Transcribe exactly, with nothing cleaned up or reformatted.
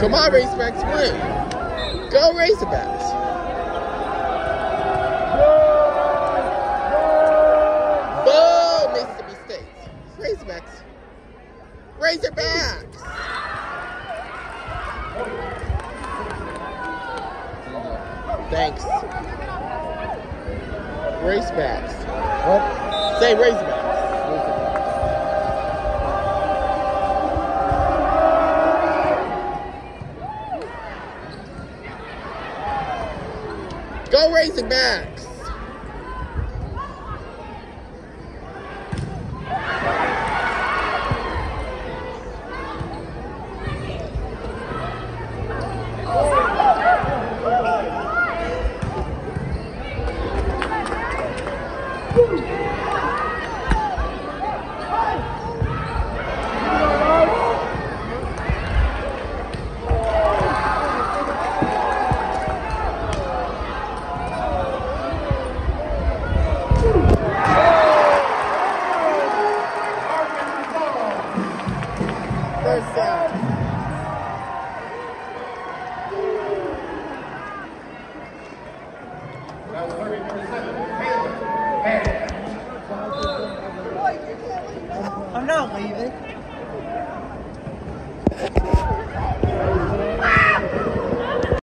Come on, Razorbacks, win. Go Razorbacks. Boom, Mississippi State. Razorbacks. Razorbacks. Thanks. Razorbacks. What? Say Razorbacks. Go Razorbacks! First down. I'm not leaving.